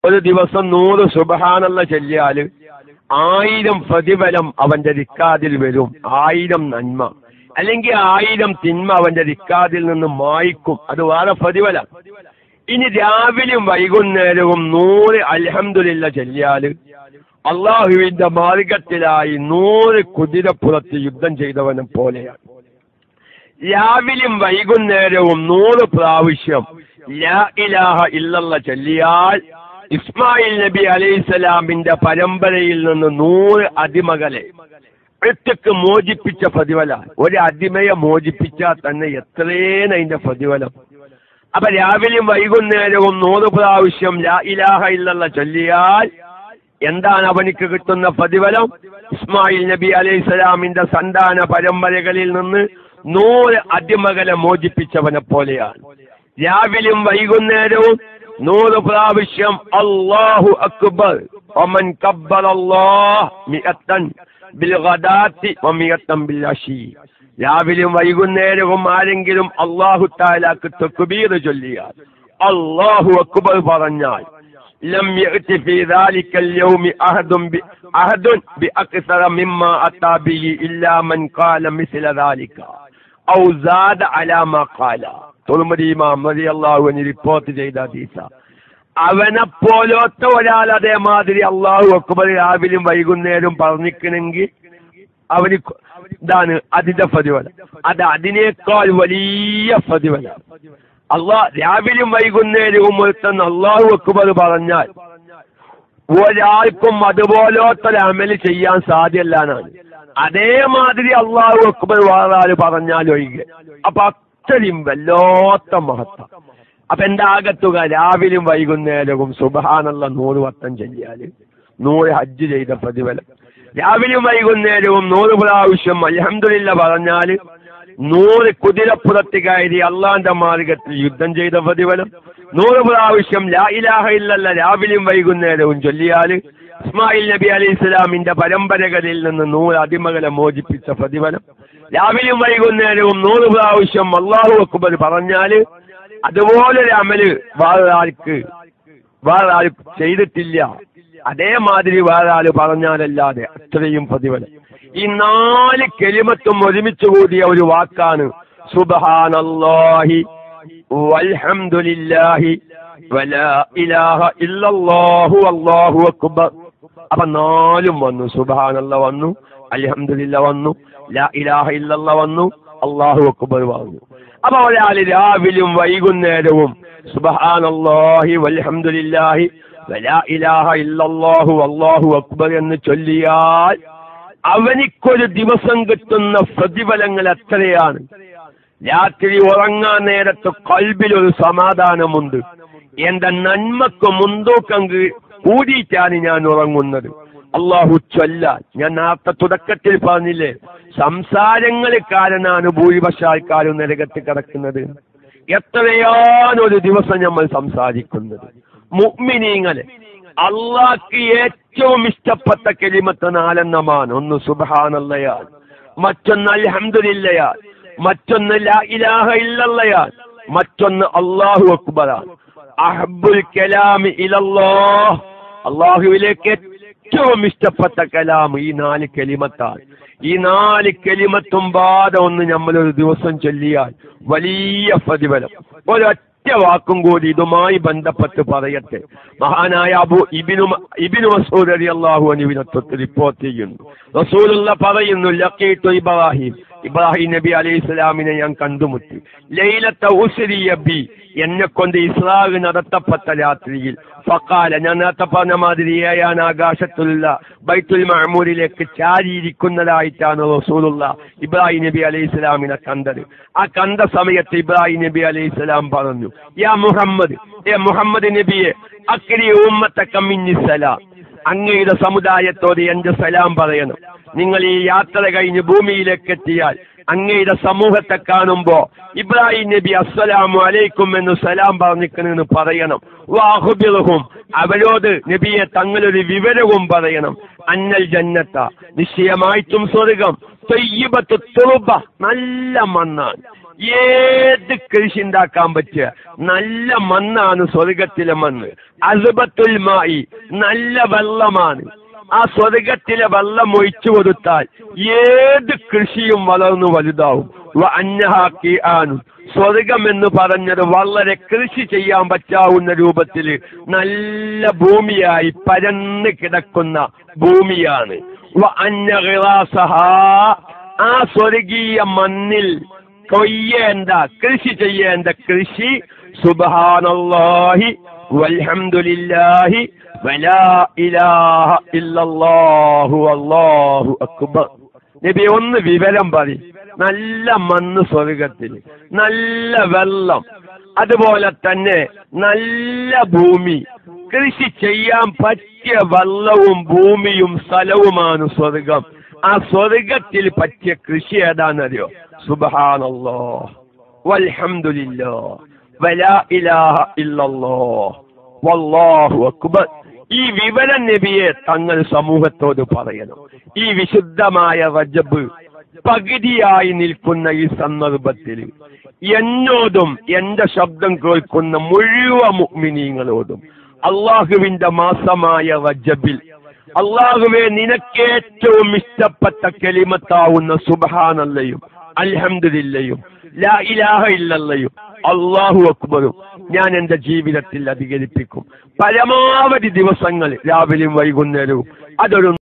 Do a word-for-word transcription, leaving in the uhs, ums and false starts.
ഒരു ദിവസം നൂറ് സുബ്ഹാനല്ല ചൊല്ലിയാൽ ആയിരം പ്രതിഫലം അവന്റെ റിക്കാർഡിൽ വരും, ആയിരം നന്മ. അല്ലെങ്കിൽ ആയിരം തിന്മ അവന്റെ റിക്കാർഡിൽ നിന്ന് മായ്ക്കും, അത് വേറെ പ്രതിഫലം. ഇനി രാവിലെയും വൈകുന്നേരവും നൂറ് അൽഹംദുലില്ലാ ചൊല്ലിയാൽ അള്ളാഹുവിന്റെ മാർഗത്തിലായി നൂറ് കുതിരപ്പുറത്ത് യുദ്ധം ചെയ്തവനെ പോലെയാണ്. രാവിലെയും വൈകുന്നേരവും നൂറ് പ്രാവശ്യം ലാ ഇലാഹ ഇല്ലല്ലാഹ് ചൊല്ലിയാൽ ഇസ്മായിൽ നബി അലൈഹിസ്സലാമിന്റെ പരമ്പരയിൽ നിന്ന് നൂറ് അടിമകളെ ഒറ്റക്ക് മോചിപ്പിച്ച പ്രതിഫലം. ഒരു അടിമയെ മോചിപ്പിച്ചാൽ തന്നെ എത്രയാണ് അതിന്റെ പ്രതിഫലം. അപ്പൊ രാവിലെയും വൈകുന്നേരവും നൂറ് പ്രാവശ്യം ലാ ഇലാഹ ഇല്ലല്ലാഹ് ചൊല്ലിയാൽ എന്താണ് അവനിക്ക് കിട്ടുന്ന പ്രതിഫലം? ഇസ്മായിൽ നബി അലൈഹിസ്സലാമിന്റെ സന്താന പരമ്പരകളിൽ നിന്ന് നൂറ് അടിമകളെ മോചിപ്പിച്ചവനെ പോലെയാണ്. രാവിലെയും വൈകുന്നേരവും നൂറ് പ്രാവശ്യം അല്ലാഹു അക്ബർ വമൻ കബ്ബറല്ലാഹ് മിഅത്തൻ ബിൽ ഗദാത്തി വമിഅത്തൻ ബിൽ അശി. രാവിലെയും വൈകുന്നേരവും ആരെങ്കിലും അല്ലാഹു തആലാക്ക് തക്ബീർ ചൊല്ലിയാൽ, അല്ലാഹു അക്ബർ പറഞ്ഞാൽ, ലം യഅതി ഫീ ദാലിക്കൽ യൗമി അഹദുൻ ബി അഹദുൻ ബി അക്സറ മിമ്മാ അതാ ബിഹി ഇല്ലാ മൻ ഖാല മിസ്ല ദാലിക ഔ സാദ അലാ മാ ഖാല. തുർമുദി ഇമാം റളിയല്ലാഹു അൻഹു റിപ്പോർട്ട് ചെയ്ത ഹദീസ. അവനെ പോലത്തെ ഒരാൾ അതേമാതിരി അല്ലാഹു അക്ബർ രാവിലെയും വൈകുന്നേരവും പറഞ്ഞിക്കണമെങ്കിൽ അവന് ഇതാണ് അതിന്റെ പ്രതിഫലം. അത് അതിനേക്കാൾ വലിയ പ്രതിഫലം. അള്ളാഹ് രാവിലെയും വൈകുന്നേരവും ഒരുത്തൻ അല്ലാഹു അക്ബർ പറഞ്ഞാൽ ഒരാൾക്കും അതുപോലത്തെ അമല് ചെയ്യാൻ സാധ്യമല്ലാന്നാണ്. അതേമാതിരി അല്ലാഹു അക്ബർ വേറാൾ പറഞ്ഞാൽ ഒഴികെ. അപ്പൊ അത്രയും വല്ലാത്ത മഹത്വം. അപ്പൊ എന്റെ ആകത്തുക രാവിലെയും വൈകുന്നേരവും സുബ്ഹാനല്ലാഹ് നൂറ് വട്ടം ചൊല്ലിയാല് നൂറ് ഹജ്ജ് ചെയ്ത പ്രതിഫലം. രാവിലെയും വൈകുന്നേരവും നൂറ് പ്രാവശ്യം അൽഹംദുലില്ലാഹ് പറഞ്ഞാല് നൂറ് കുതിരപ്പുറത്ത് കയറി അള്ളാന്റെ മാർഗത്തിൽ യുദ്ധം ചെയ്ത പ്രതിഫലം. നൂറ് പ്രാവശ്യം ലാ ഇലാഹ ഇല്ലല്ലാഹ് രാവിലെയും വൈകുന്നേരവും ചൊല്ലിയാല് ഇസ്മായിൽ നബി അലൈഹി സ്വലാമിന്റെ പരമ്പരകളിൽ നിന്ന് നൂറ് അടിമകളെ മോചിപ്പിച്ച പ്രതിഫലം. രാവിലെയും വൈകുന്നേരവും നൂറ് പ്രാവശ്യം അല്ലാഹു അക്ബർ പറഞ്ഞാല് അതുപോലൊരു അമല് വേറെ ആൾക്ക് വേറെ ആൾ ചെയ്തിട്ടില്ല, അതേമാതിരി വേറെ ആള് പറഞ്ഞാലല്ലാതെ അത്രയും പ്രതിഫലം. ഈ നാല് കലിമത്തും ഒരുമിച്ച് കൂടിയ ഒരു വാക്കാണ് സുബ്ഹാനല്ലാഹി വൽഹംദുലില്ലാഹി വലാ ഇലാഹ ഇല്ലല്ലാഹു അല്ലാഹു അക്ബർ. അപ്പൊ നാലും വന്നു. സുബ്ഹാനല്ലാഹ് വന്നു, അൽഹംദുലില്ലാഹ് വന്നു, ലാ ഇലാഹ ഇല്ലല്ലാഹ് വന്നു, അല്ലാഹു അക്ബർ വന്നു. അപ്പൊ ഒരാൾ രാവിലെയും വൈകുന്നേരവും സുബ്ഹാനല്ലാഹി വൽഹംദുലില്ലാഹി വലാ ഇലാഹ ഇല്ലല്ലാഹു അല്ലാഹു അക്ബർ എന്ന് ചൊല്ലിയാൽ അവനിക്കൊരു ദിവസം കിട്ടുന്ന പ്രതിഫലങ്ങൾ എത്രയാണ്. രാത്രി ഉറങ്ങാൻ നേരത്ത് കൽബിലൊരു സമാധാനമുണ്ട്. എന്റെ നന്മക്ക് മുൻതൂക്കം കൂടിയിട്ടാണ് ഞാൻ ഉറങ്ങുന്നത്. അള്ളാഹു ചൊല്ലാൻ ഞാൻ നേരത്തെ തുടക്കത്തിൽ പറഞ്ഞില്ലേ, സംസാരങ്ങൾ കാരണമാണ് ഭൂരിപക്ഷ ആൾക്കാരും നരകത്ത് കിടക്കുന്നത്. എത്രയാണ് ഒരു ദിവസം നമ്മൾ സംസാരിക്കുന്നത്. മുഅ്മിനീങ്ങളെ അള്ളാഹ്ക്ക് ഏറ്റവും ഇഷ്ടപ്പെട്ട കലിമത്ത് നാലെണ്ണമാണ്. ഒന്ന് സുബ്ഹാനല്ലാഹ്, മറ്റൊന്ന് അൽഹംദുലില്ലാഹ്, മറ്റൊന്ന് ലാ ഇലാഹ ഇല്ലല്ലാഹ്, മറ്റൊന്ന് അല്ലാഹു അക്ബറാണ്. അഹബ്ബുൽ കലാമി ഇലല്ലാഹ്, അല്ലാഹുവിലേക്ക് ഏറ്റവും ഇഷ്ടപ്പെട്ട കലാം ഈ നാല് കലിമത്താണ്. ഈ നാല് കലിമത്തും ബാധ ഒന്ന് നമ്മളൊരു ദിവസം ചൊല്ലിയാൽ വലിയ പ്രതിഫലം. ഒരൊറ്റ വാക്കും കൂടി ഇതുമായി ബന്ധപ്പെട്ട് പറയട്ടെ. മഹാനായ അബൂ ഇബ്നു ഇബ്നു മസ്ഊദ് റളിയല്ലാഹു അൻഹുവിനെ തൊട്ട് റിപ്പോർട്ട് ചെയ്യുന്നു, റസൂലുള്ളാഹി പറയുന്നു, ലഖീതു ഇബ്രാഹിം, ഇബ്രാഹിം നബി അലൈഹി സ്വലാമിനെ ഞാൻ കണ്ടുമുട്ടി. ലൈലത്ത ഉസ്രിയ ബി, എന്നെ കൊണ്ട് ഇസ്രാ നടത്തപ്പെട്ട രാത്രിയിൽ. ഫഖാല, ഞാൻ നേരത്തെ പറഞ്ഞ മാതിരി ഏഴാൻ ആകാശത്തുള്ള ബൈത്തുൽ മഅമൂരിലേക്ക് ചാരിയിരിക്കുന്നതായിട്ടാണ് റസൂലുള്ളാഹി ഇബ്രാഹിം നബി അലൈഹി സ്വലാമിനെ കണ്ടത്. ആ കണ്ട സമയത്ത് ഇബ്രാഹിം നബി അലൈഹി സ്വലാം പറഞ്ഞു, യാ മുഹമ്മദ്, ഏ മുഹമ്മദ് നബിയെ, അക്രി ഉമ്മത്തക മിന്നി സലാം, അങ്ങയുടെ സമുദായത്തോട് എന്റെ സലാം പറയണം. നിങ്ങൾ ഈ യാത്ര കഴിഞ്ഞ് ഭൂമിയിലേക്ക് എത്തിയാൽ അങ്ങയുടെ സമൂഹത്തെ കാണുമ്പോ ഇബ്രാഹിം നബി അസ്സലാമു അലൈക്കും എന്ന് സലാം പറഞ്ഞിക്കണെന്ന് പറയണം. വാഹുബിറുഹും, അവരോട് നബിയെ തങ്ങളൊരു വിവരവും പറയണം. അന്നൽ ജന്നത്ത, നിശ്ചയമായിട്ടും സ്വർഗം, ത്വയ്യിബത്തു തുറുബ, നല്ല മണ്ണാണ്. ഏത് കൃഷി ഉണ്ടാക്കാൻ പറ്റിയ നല്ല മണ്ണാണ് സ്വർഗത്തിലെ മണ്ണ്. അസ്ബത്തുൽ മായി, നല്ല വെള്ളമാണ്. ആ സ്വർഗത്തിലെ വെള്ളം ഒഴിച്ചു കൊടുത്താൽ ഏത് കൃഷിയും വളർന്നു വലുതാവും. ആണ് സ്വർഗം എന്ന് പറഞ്ഞത് വളരെ കൃഷി ചെയ്യാൻ പറ്റാവുന്ന രൂപത്തിൽ നല്ല ഭൂമിയായി പരന്ന് കിടക്കുന്ന ഭൂമിയാണ്. ആ സ്വർഗീയ മണ്ണിൽ കൊയ്യേണ്ട കൃഷി ചെയ്യേണ്ട കൃഷി സുബ്ഹാനല്ലാഹി വൽഹംദുലില്ലാഹി വലാ ഇലാഹ ഇല്ലല്ലാഹു അല്ലാഹു അക്ബർ. നബി ഒന്ന് വിവരം പറയും. നല്ല മണ്ണ് സ്വർഗത്തിൽ, നല്ല വെള്ളം, അതുപോലെ തന്നെ നല്ല ഭൂമി, കൃഷി ചെയ്യാൻ പറ്റിയ വെള്ളവും ഭൂമിയും സ്ഥലവുമാണ് സ്വർഗം. ആ സ്വർഗത്തിൽ പറ്റിയ കൃഷി ഏതാണെന്നറിയോ? സുബ്ഹാനല്ലാഹ് വൽഹംദുലില്ലാഹ് വലാ ഇലാഹ ഇല്ലല്ലാഹ് വല്ലാഹു അക്ബർ. ഈ വിവരം നബിയെ തങ്ങൾ സമൂഹത്തോട് പറയണം. ഈ വിശുദ്ധമായ റജബ് പകുതിയായി നിൽക്കുന്ന ഈ സന്ദർഭത്തിൽ എന്നോടും എന്റെ ശബ്ദം കേൾക്കുന്ന മുഴുവൻ മുഅ്മിനീങ്ങളോടും അള്ളാഹുവിന്റെ മാസമായ റജബിൽ അള്ളാഹുവെ നിനക്കേറ്റവും ഇഷ്ടപ്പെട്ട കലിമത്താവുന്ന സുബ്ഹാനല്ലയും അൽഹംദുലില്ലയും ലാ ഇലാഹ ഇല്ലല്ലയും അല്ലാഹു അക്ബറും ഞാൻ എന്റെ ജീവിതത്തിൽ അധികരിപ്പിക്കും. പരമാവധി ദിവസങ്ങൾ രാവിലെയും വൈകുന്നേരവും അതൊരു